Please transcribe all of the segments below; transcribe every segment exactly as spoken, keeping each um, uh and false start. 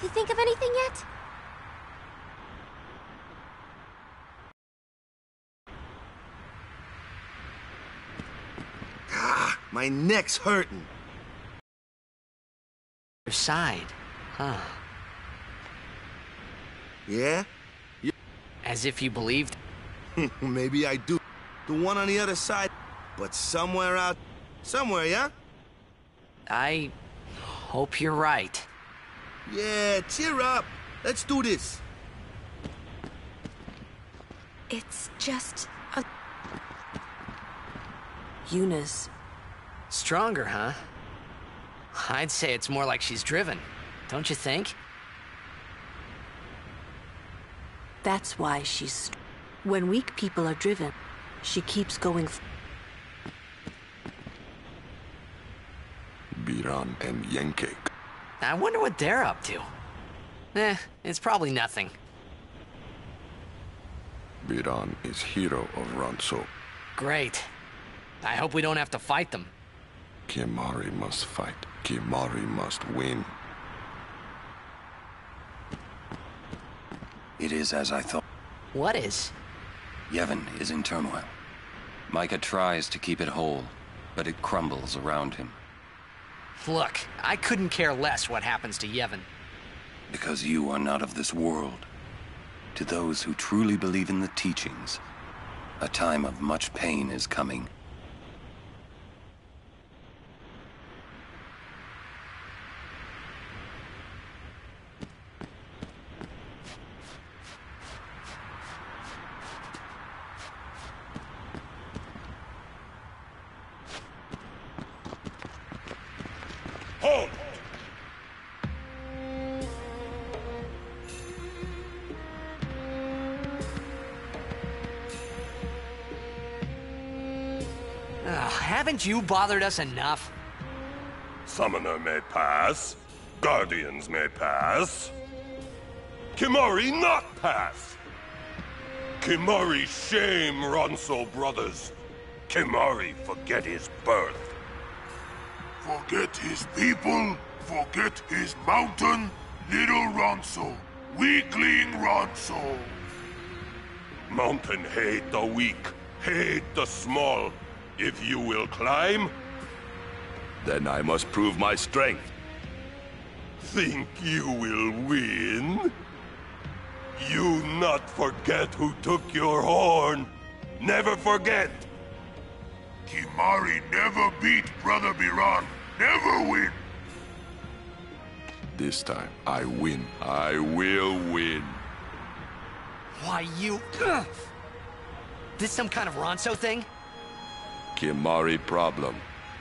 You think of anything yet? Ah, my neck's hurting. Your side, huh? Yeah? As if you believed. Maybe I do. The one on the other side. But somewhere out... Somewhere, yeah? I hope you're right. Yeah, cheer up. Let's do this. It's just a... Eunice. Stronger, huh? I'd say it's more like she's driven. Don't you think? That's why she's... When weak people are driven, she keeps going... Biran and Yenkek. I wonder what they're up to. Eh, it's probably nothing. Biran is hero of Ronso. Great. I hope we don't have to fight them. Kimahri must fight. Kimahri must win. It is as I thought. What is? Yevon is in turmoil. Micah tries to keep it whole, but it crumbles around him. Look, I couldn't care less what happens to Yevon. Because you are not of this world. To those who truly believe in the teachings, a time of much pain is coming. Halt! Ugh, haven't you bothered us enough? Summoner may pass. Guardians may pass. Kimahri not pass! Kimahri shame Ronso brothers. Kimahri forget his birth. Forget his people, forget his mountain, little Ronso, weakling Ronso. Mountain hate the weak, hate the small. If you will climb, Then I must prove my strength. think you will win? You not forget who took your horn. Never forget. Kimahri never beat Brother Biran, never win. This time, I win. I will win. Why, you... Ugh. This some kind of Ronso thing? Kimahri problem.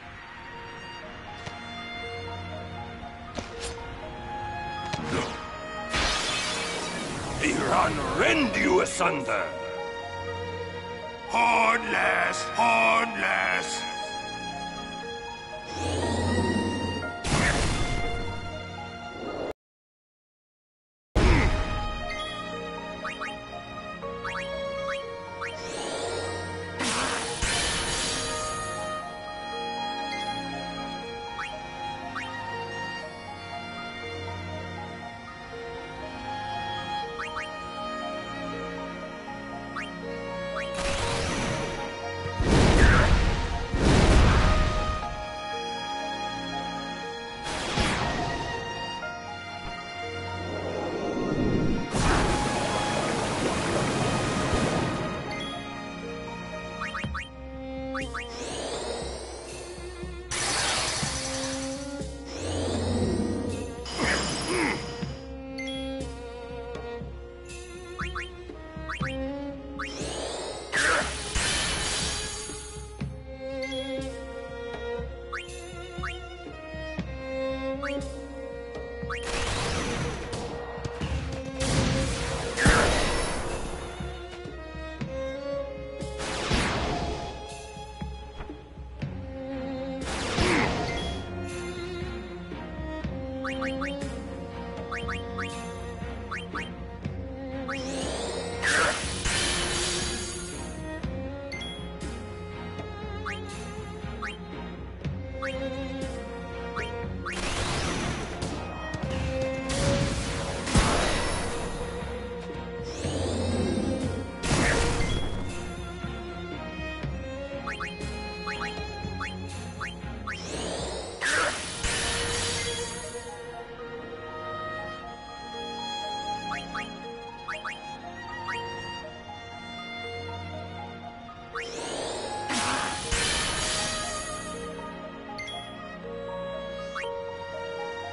Biran rend you asunder. Hornless, hornless.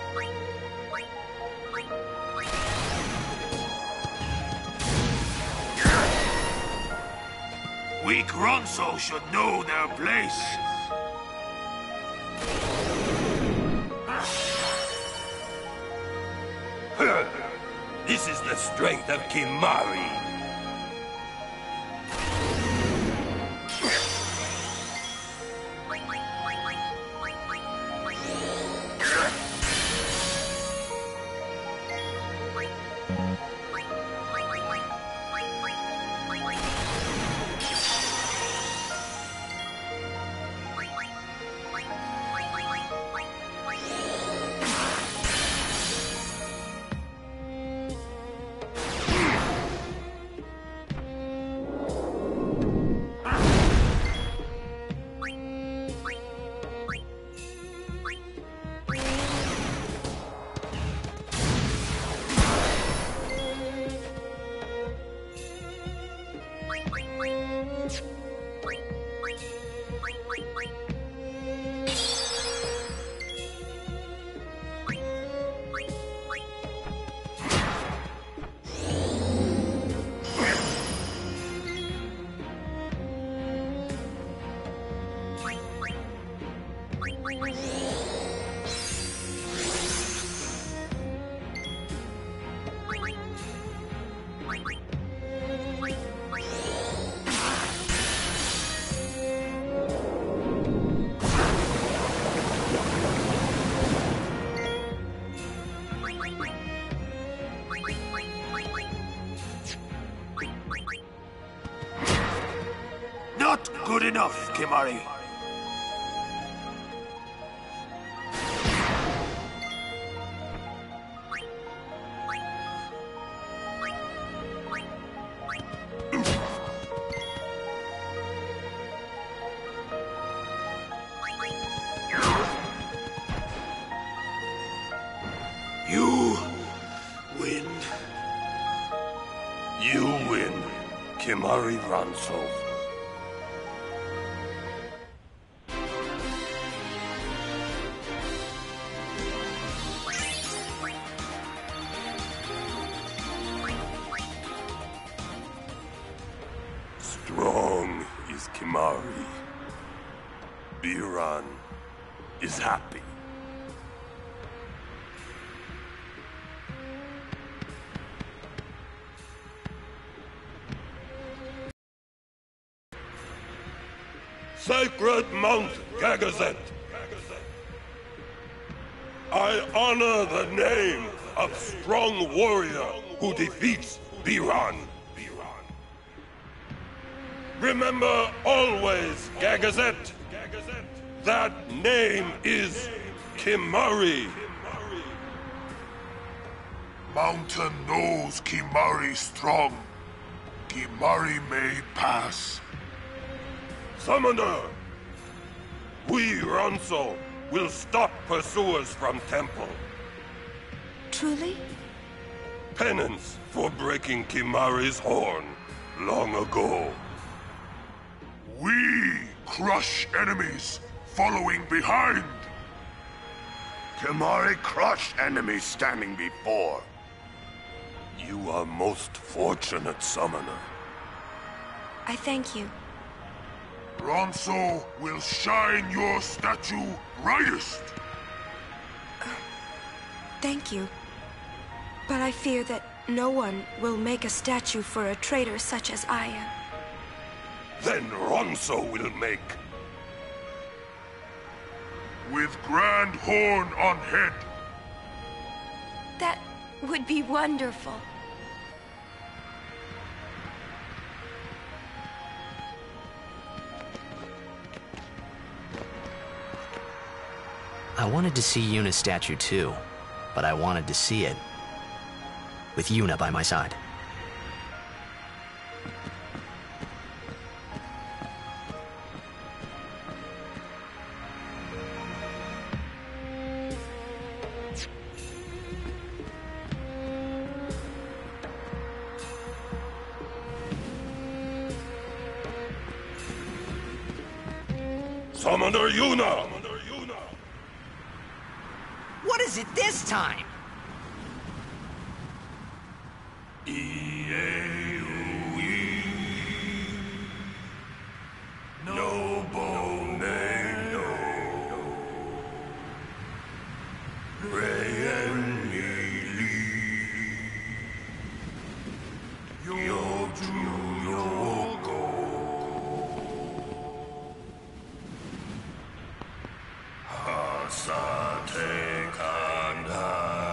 Weak Ronso should know their place. This is the strength of Kimahri. Not good enough, Kimahri. You win. You win, Kimahri Ronso. Strong is Kimahri. Biran is happy. Sacred Mount Gagazet, I honor the name of strong warrior who defeats Biran. Remember always, Gagazet, that name is Kimahri. Mountain knows Kimahri strong. Kimahri may pass. Summoner, we, Ronso, will stop pursuers from Temple. Truly? Penance for breaking Kimahri's horn long ago. We crush enemies following behind. Kimahri crushed enemies standing before. You are most fortunate, Summoner. I thank you. Ronso will shine your statue brightest. Thank you. But I fear that no one will make a statue for a traitor such as I am. Then Ronso will make. With grand horn on head. That would be wonderful. I wanted to see Yuna's statue too, but I wanted to see it with Yuna by my side. Summoner Yuna! What is is it this time? No bone, no. Ray and Melee. Yo to your go. Hasate Kandai.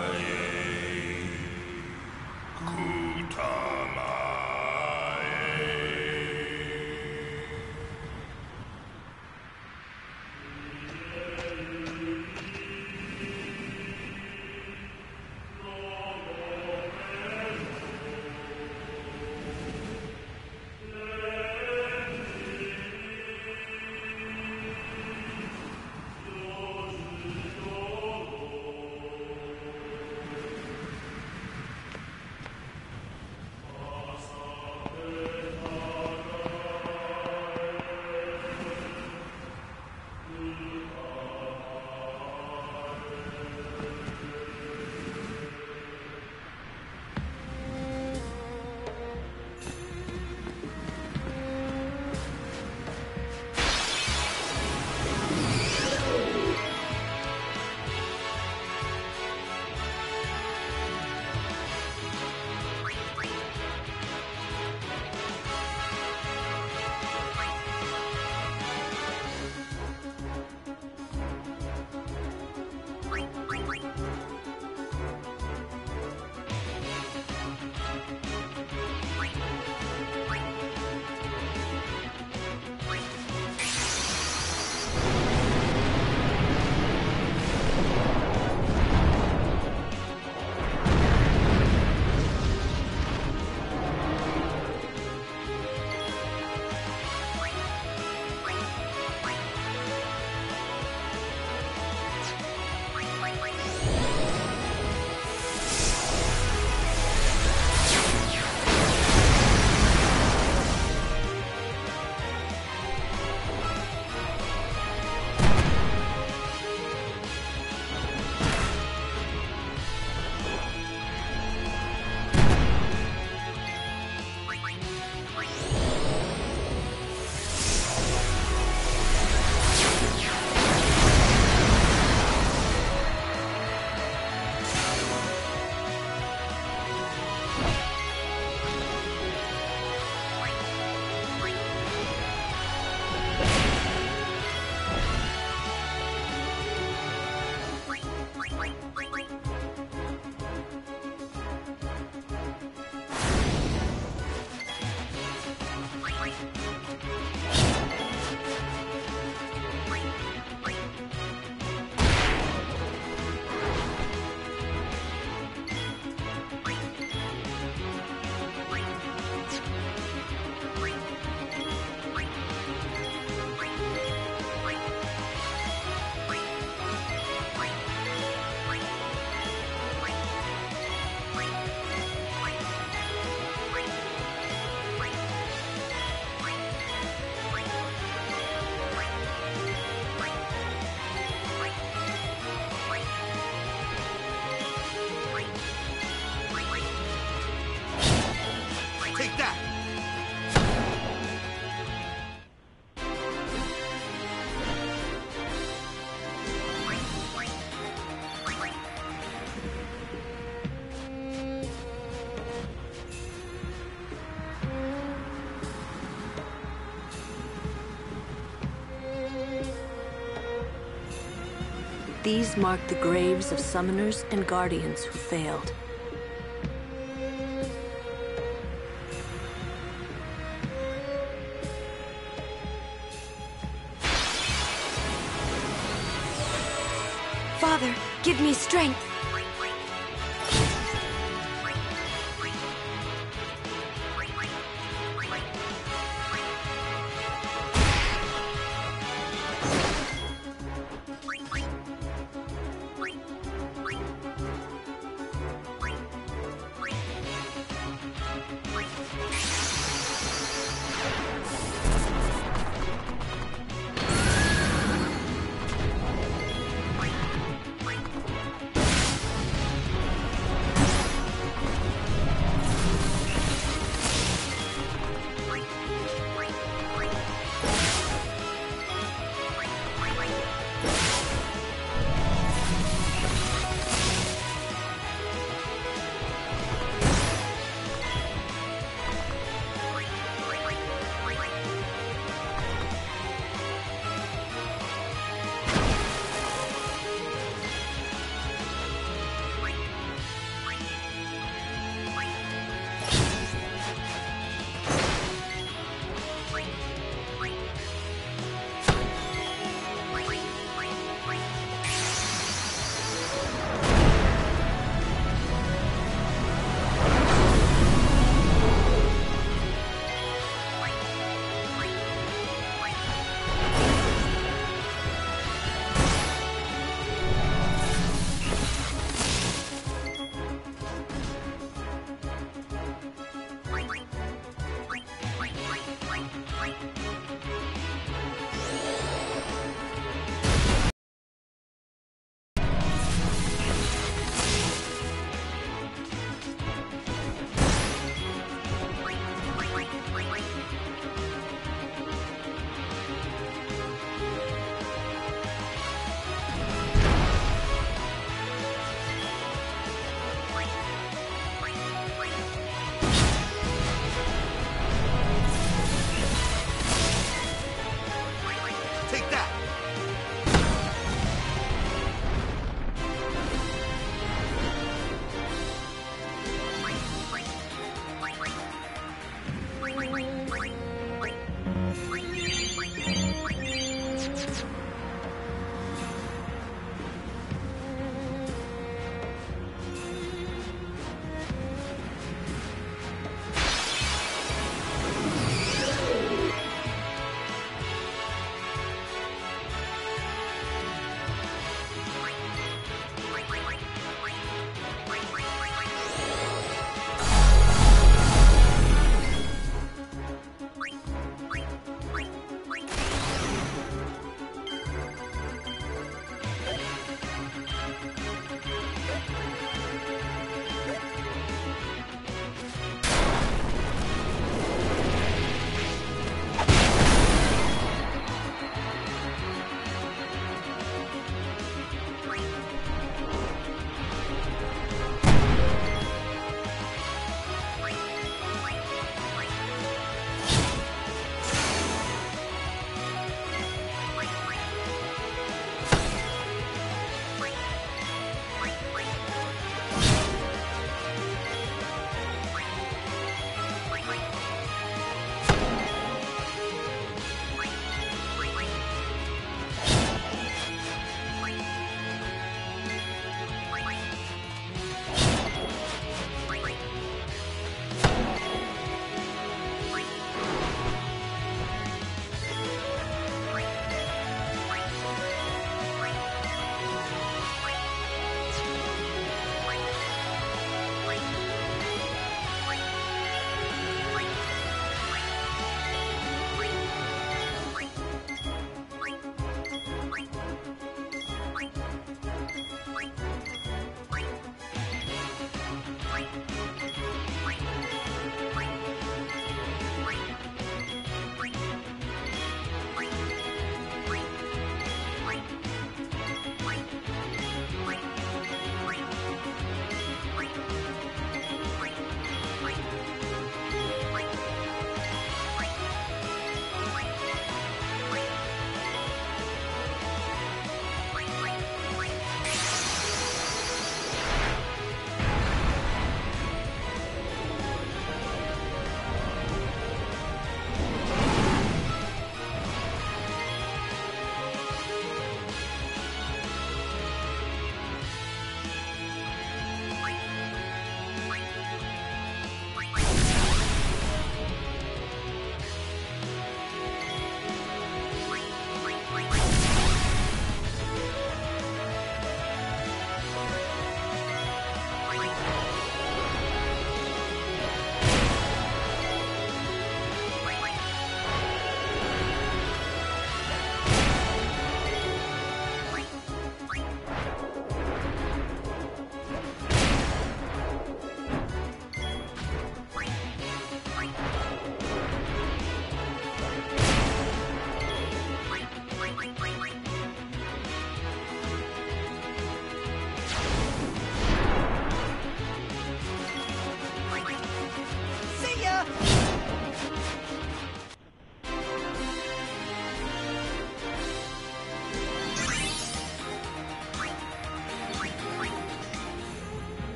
These mark the graves of summoners and guardians who failed. Father, give me strength.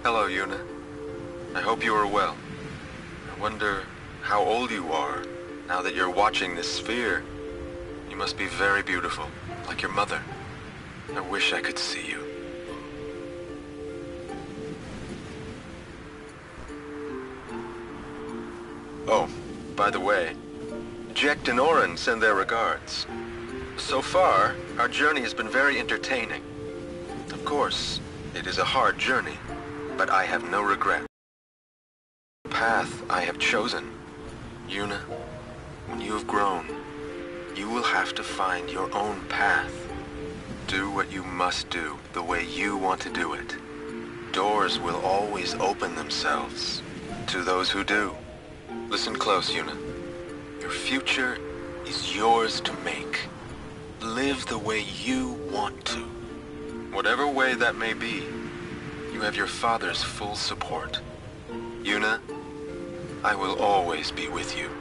Hello, Yuna. I hope you are well. I wonder how old you are now that you're watching this sphere. You must be very beautiful, like your mother. I wish I could see you. Oh, by the way, Jecht and Orin send their regards. So far, our journey has been very entertaining. Of course, it is a hard journey, but I have no regret. The path I have chosen. Yuna, when you have grown, you will have to find your own path. Do what you must do the way you want to do it. Doors will always open themselves to those who do. Listen close, Yuna. Your future is yours to make. Live the way you want to. Whatever way that may be, you have your father's full support. Yuna, I will always be with you.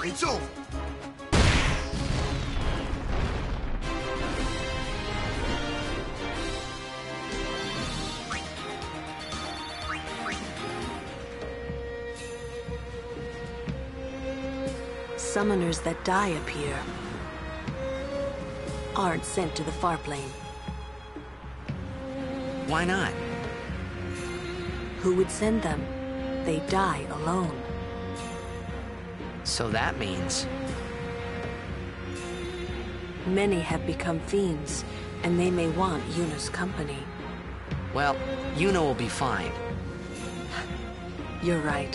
It's over. Summoners that die up here aren't sent to the far plane. Why not? Who would send them? They die alone. So that means... Many have become fiends, and they may want Yuna's company. Well, Yuna will be fine. You're right.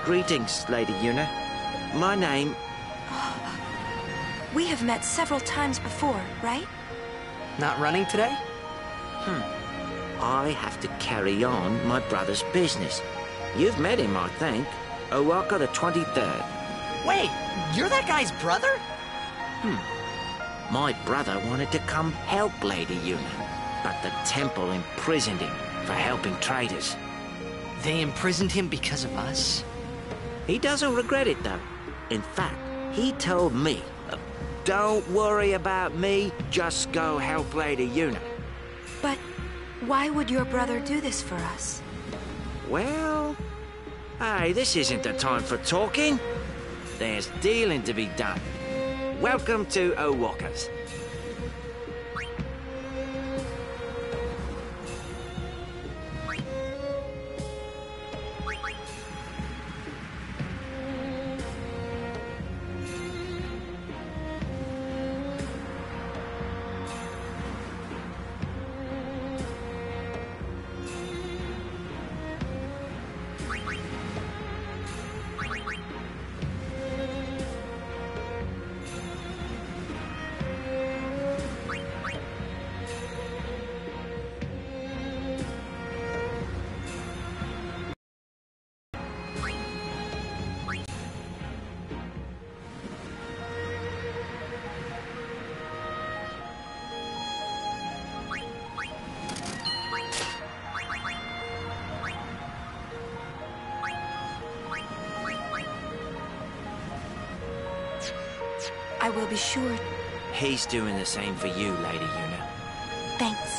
Greetings, Lady Yuna. My name... We have met several times before, right? Not running today? Hmm. I have to carry on my brother's business. You've met him, I think. O'aka the twenty-third. Wait, you're that guy's brother? Hmm. My brother wanted to come help Lady Yuna, but the temple imprisoned him for helping traitors. They imprisoned him because of us? He doesn't regret it, though. In fact, he told me, don't worry about me, just go help Lady Yuna. But why would your brother do this for us? Well... Hey, this isn't the time for talking. There's dealing to be done. Welcome to O'aka's. I will be sure. He's doing the same for you, Lady Yuna. Thanks.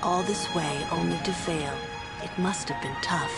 all this way only to fail. It must have been tough.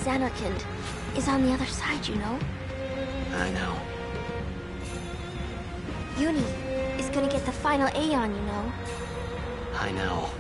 Zanarkand is on the other side, you know? I know. Uni is gonna get the final Aeon, you know? I know.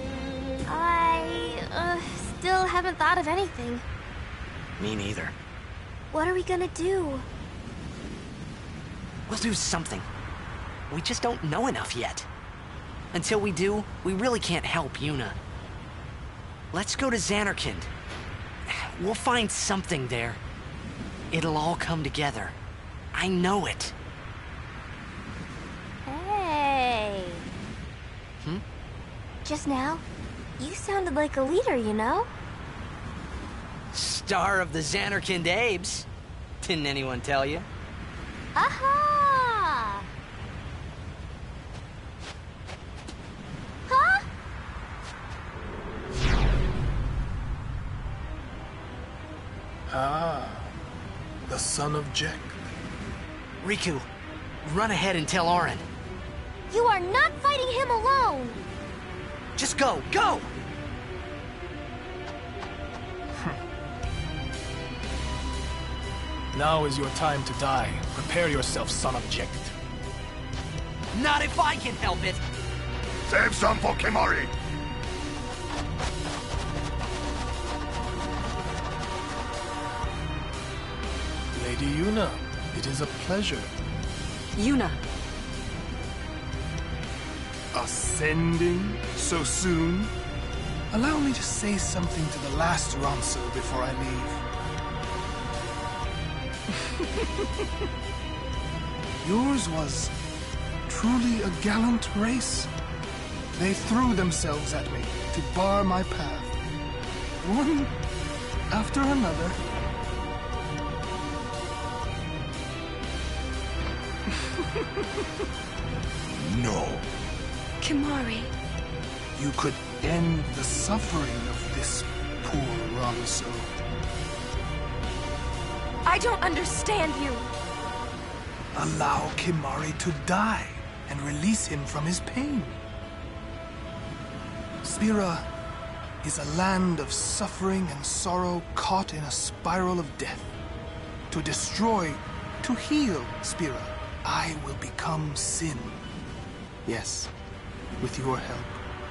I, uh, still haven't thought of anything. Me neither. What are we gonna do? We'll do something. We just don't know enough yet. Until we do, we really can't help Yuna. Let's go to Zanarkand. We'll find something there. It'll all come together. I know it. Hey. Hmm? Just now, you sounded like a leader, you know? Star of the Zanarkand Abes. Didn't anyone tell you? Aha! Huh? Ah, the son of Jecht. Riku, run ahead and tell Auron. You are not fighting him alone! Just go, go! Now is your time to die. Prepare yourself, son of Jecht. Not if I can help it! Save some for Kimahri! Lady Yuna, it is a pleasure. Yuna. Ascending so soon? Allow me to say something to the last Ronso before I leave. Yours was truly a gallant race. They threw themselves at me to bar my path. One after another. No. Kimahri. You could end the suffering of this poor Ronso. I don't understand you. Allow Kimahri to die and release him from his pain. Spira is a land of suffering and sorrow caught in a spiral of death. To destroy, to heal Spira, I will become Sin. Yes, with your help.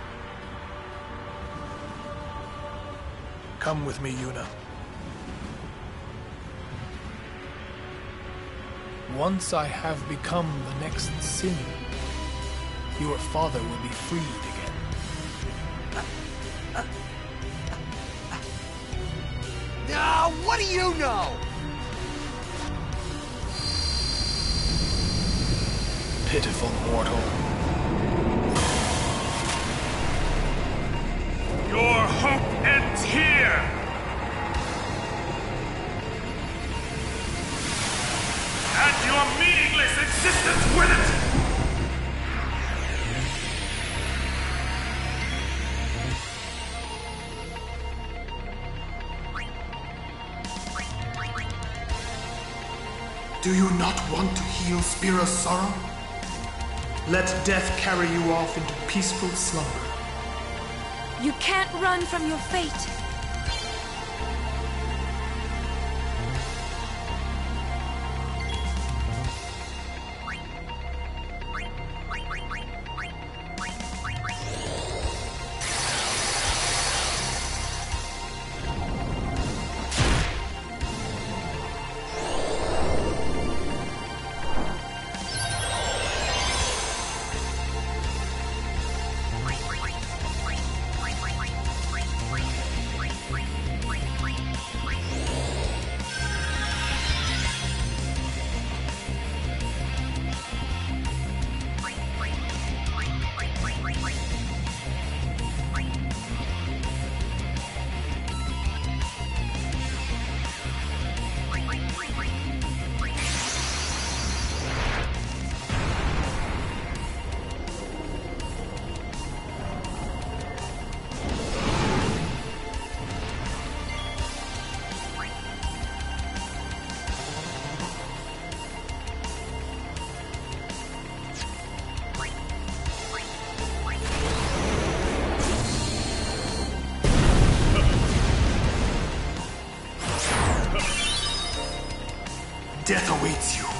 Come with me, Yuna. Once I have become the next Sin, your father will be freed again. Uh, what do you know? Pitiful mortal. Your hope ends here! And your meaningless existence with it! Do you not want to heal Spira's sorrow? Let death carry you off into peaceful slumber. You can't run from your fate. Death awaits you.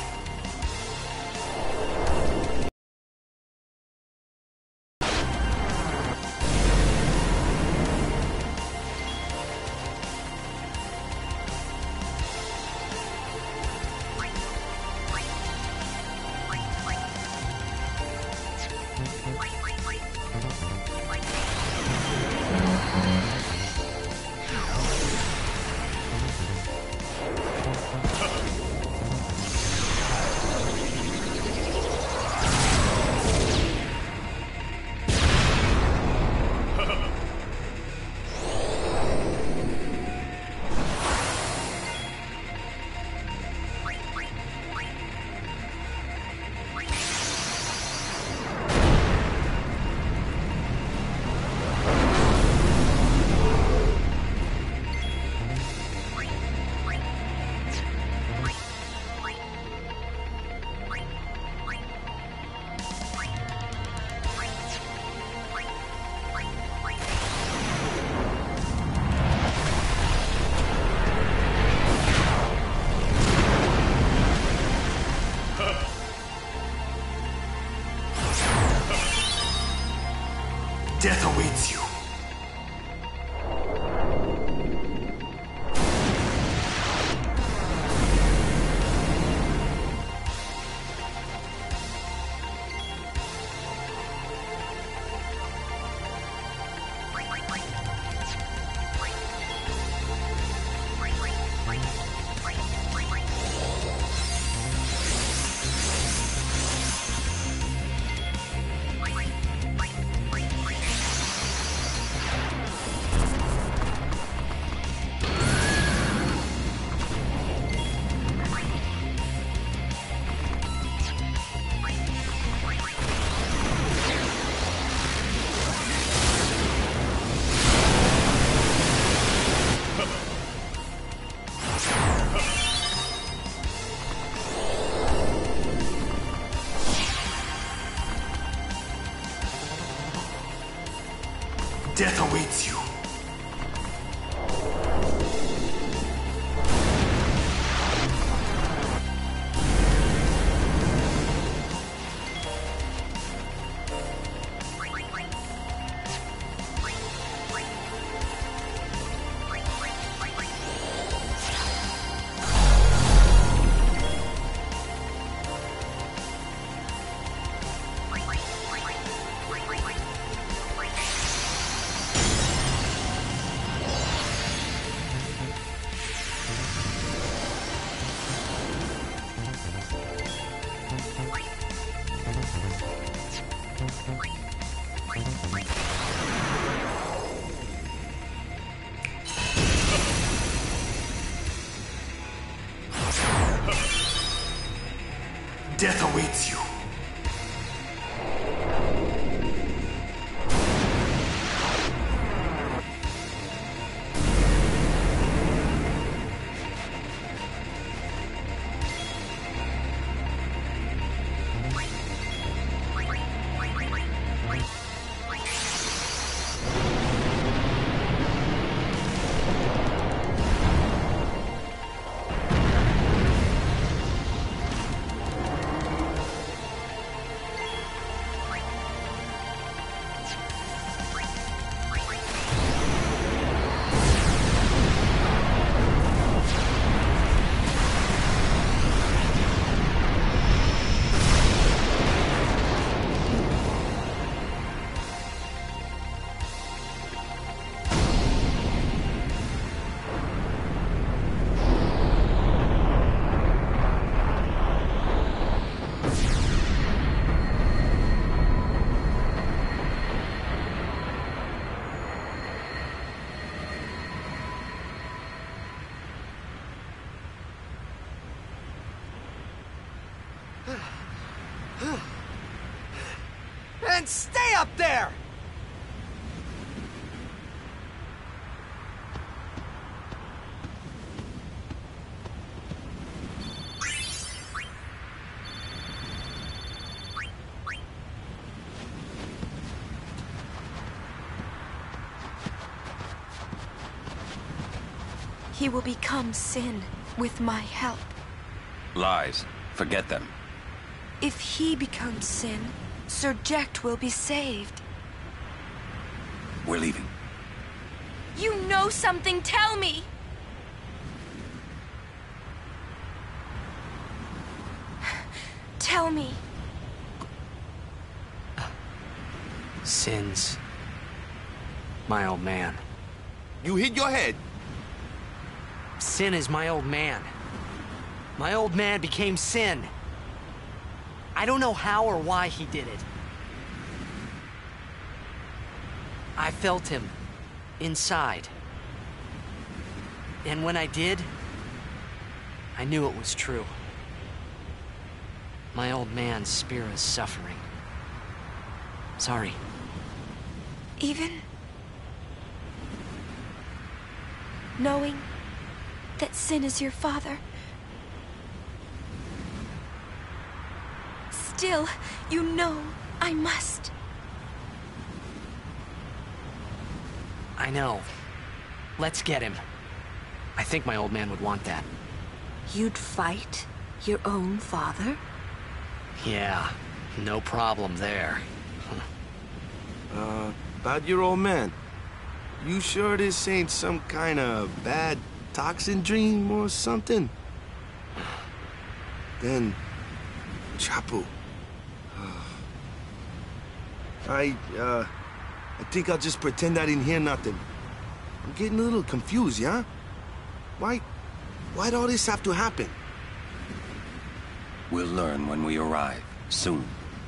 Death awaits you. Death awaits you. Death awaits you. And stay up there! He will become sin with my help. Lies. Forget them. If he becomes Sin, Sir Jecht will be saved. We're leaving. You know something, tell me! Tell me. Sin's my old man. You hit your head. Sin is my old man. My old man became Sin. I don't know how or why he did it. I felt him inside. And when I did, I knew it was true. My old man, Spira's suffering. Sorry. Even knowing that Sin is your father, still, you know I must. I know. Let's get him. I think my old man would want that. You'd fight your own father? Yeah, no problem there. Uh, about your old man. You sure this ain't some kind of bad toxin dream or something? Then, Chapu. I, uh, I think I'll just pretend I didn't hear nothing. I'm getting a little confused, yeah? Why, why'd all this have to happen? We'll learn when we arrive, soon.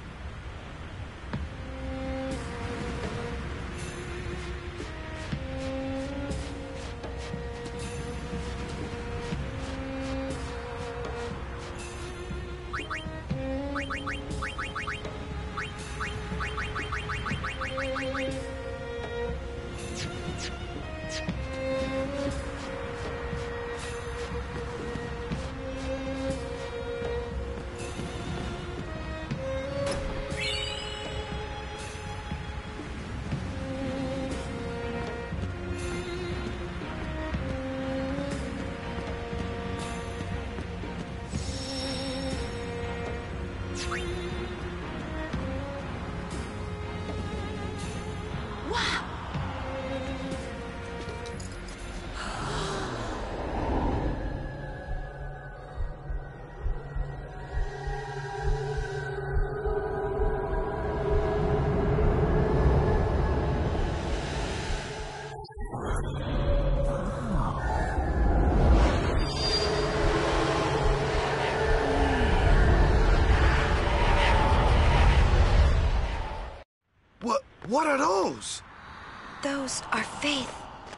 What, what are those? Those are faith.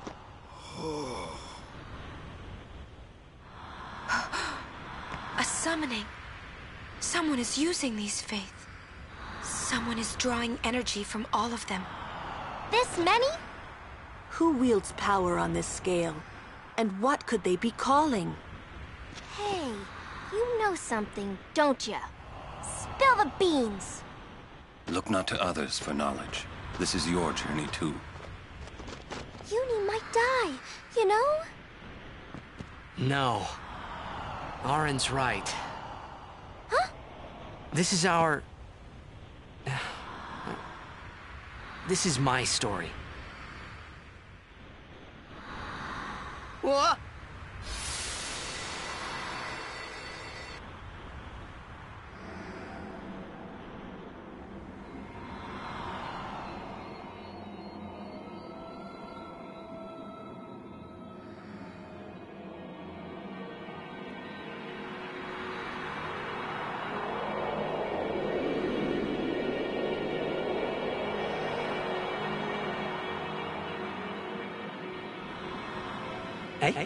A summoning. Someone is using these faith. Someone is drawing energy from all of them. This many? Who wields power on this scale? And what could they be calling? Hey, you know something, don't ya? Spill the beans! Look not to others for knowledge. This is your journey, too. Eunie might die, you know? No. Auron's right. Huh? This is our... This is my story. What? Hey.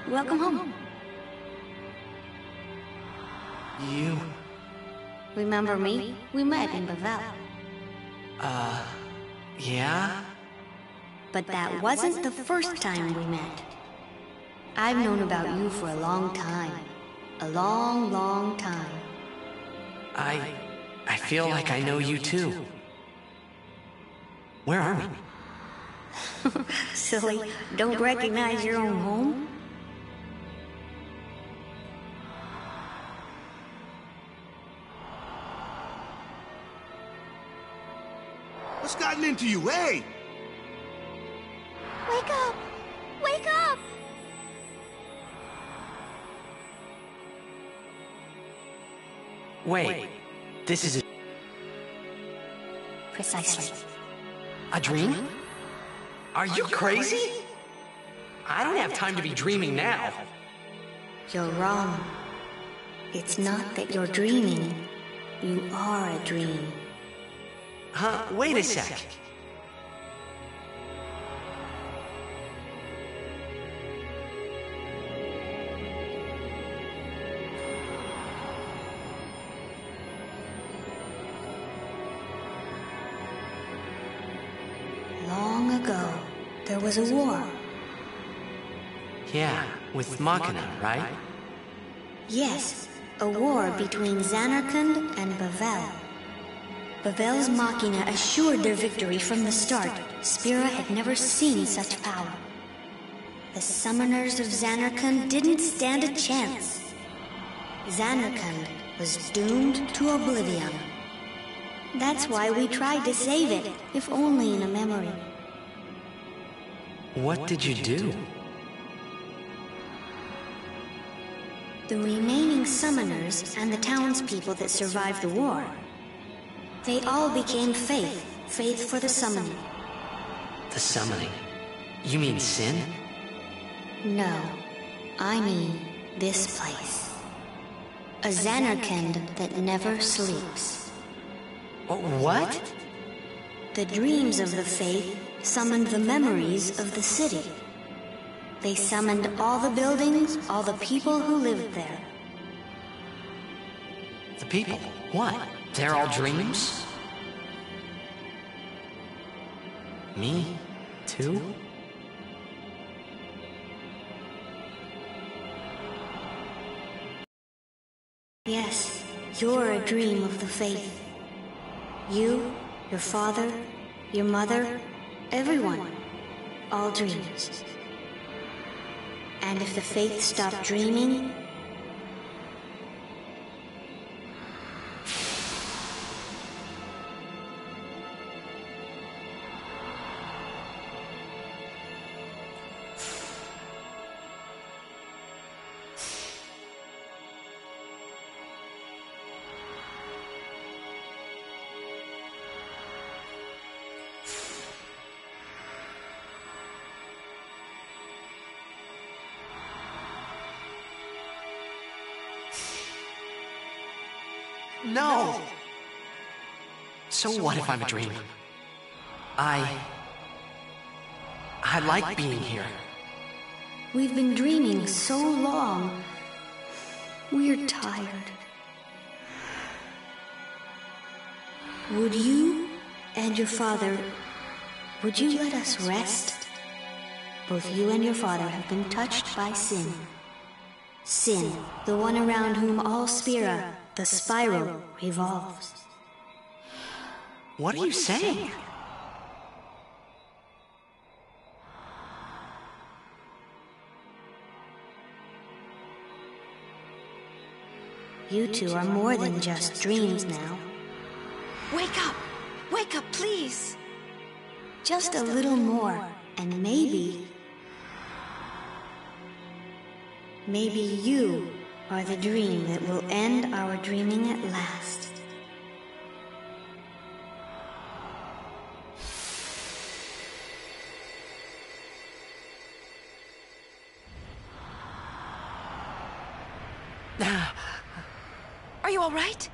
Welcome home. You... Remember me? We met in Bevelle. Uh... Yeah? But that wasn't the first time we met. I've known about you for a long time. A long, long time. I... I feel like I know you too. Where are we? Silly, don't recognize your own home? What's gotten into you? Hey! Wake up! Wake up! Wait, this is a... Precisely. A dream? Are you crazy? I don't have time to be dreaming now. You're wrong. It's not that you're dreaming. You are a dream. Huh? Wait a sec. Long ago, there was a war. Yeah, with Machina, right? Yes, a war between Zanarkand and Bevelle. Bevelle's Machina assured their victory from the start. Spira had never seen such power. The summoners of Zanarkand didn't stand a chance. Zanarkand was doomed to oblivion. That's why we tried to save it, if only in a memory. What did you do? The remaining summoners and the townspeople that survived the war, they all became faith, faith for the summoning. The summoning? You mean sin? No, I mean this place. A Zanarkand that never sleeps. What? The dreams of the faith summoned the memories of the city. They summoned all the buildings, all the people who lived there. The people? What? They're all dreams? Me? Too? Yes, you're a dream of the faith. You, your father, your mother, everyone. All dreams. And if the faith stopped dreaming, No! So what if I'm a dream? I... I like being here. we've been dreaming so long. We're tired. Would you and your father, would you let us rest? Both you and your father have been touched by sin. Sin, the one around whom all Spira, the spiral, revolves. What are you saying? You two are more than just dreams now. Wake up! Wake up, please! Just a little more, and maybe... Maybe you are the dream that will end our dreaming at last. Are you all right?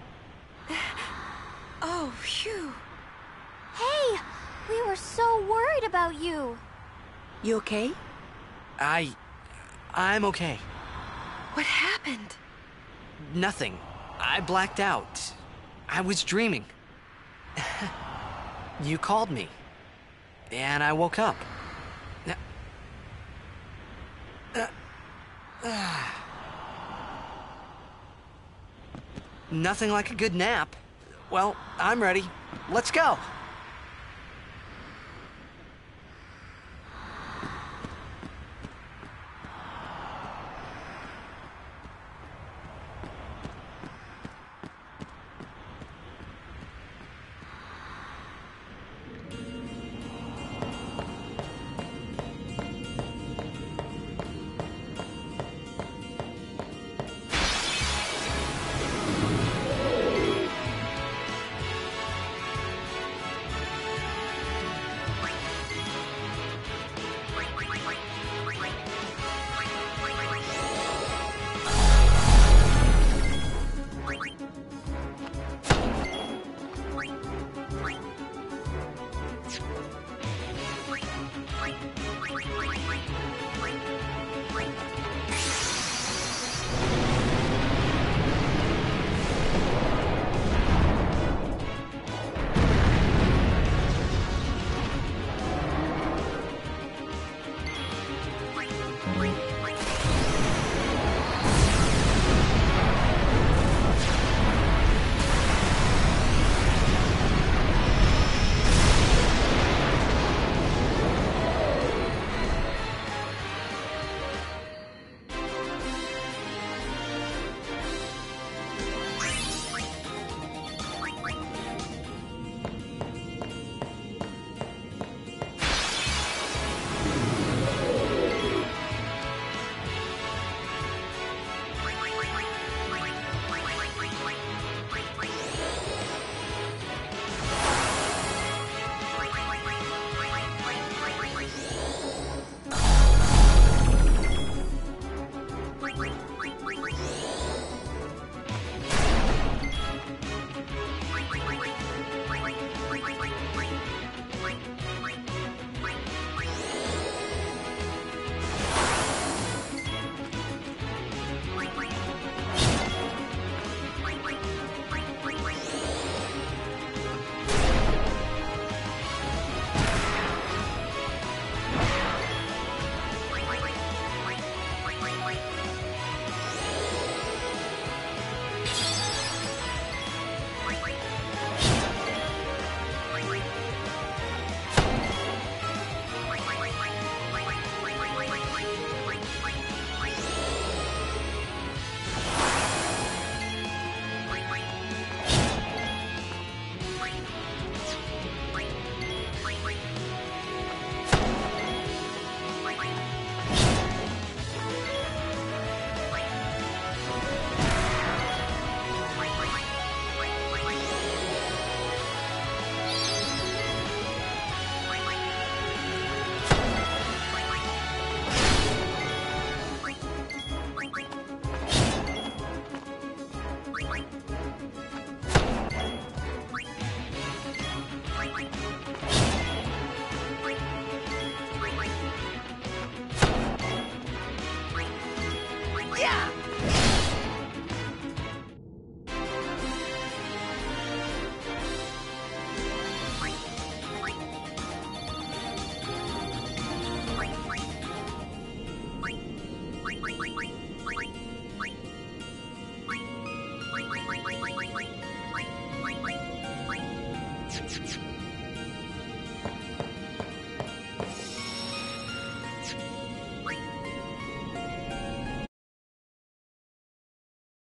Oh, phew. Hey! We were so worried about you. You okay? I... I'm okay. What happened? Nothing. I blacked out. I was dreaming. You called me. And I woke up. Uh, uh, Nothing like a good nap. Well, I'm ready. Let's go.